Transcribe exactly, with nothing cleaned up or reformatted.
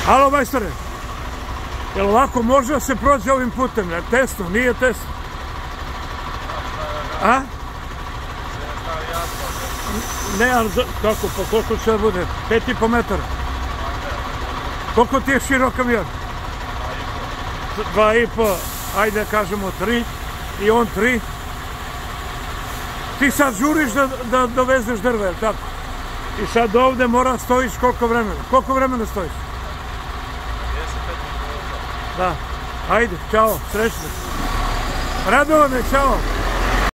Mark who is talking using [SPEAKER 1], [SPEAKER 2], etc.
[SPEAKER 1] Alo, majstore, jel ovako može da se prođe ovim putem? Tesno, nije tesno. A? Ne, ali kako, pa koliko će da bude? Pet i po metara. Koliko ti je širok kamion? Dva i po, ajde kažemo tri, i on tri. Ti sad žuriš da dovezeš drve, jel tako? I sad ovde mora stojiš koliko vremena? Koliko vremena stojiš? Da, ajde, čao, srećno. Radovane, čao.